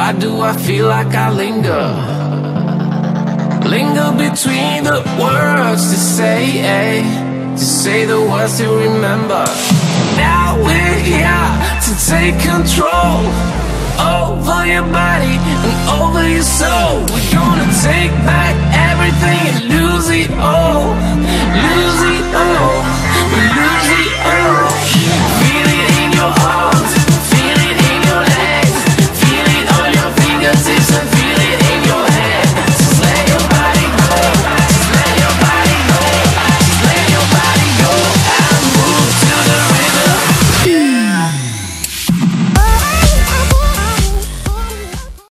Why do I feel like I linger? Linger between the words to say the words to remember. Now we're here to take control over your body and over your soul. We're gonna take back everything and lose it all, lose it all.